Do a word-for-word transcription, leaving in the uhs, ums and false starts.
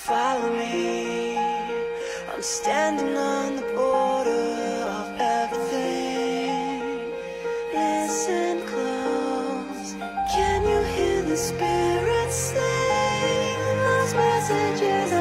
follow me. I'm standing on the border of everything. Listen close. Can you hear the spirits sing? Lost messages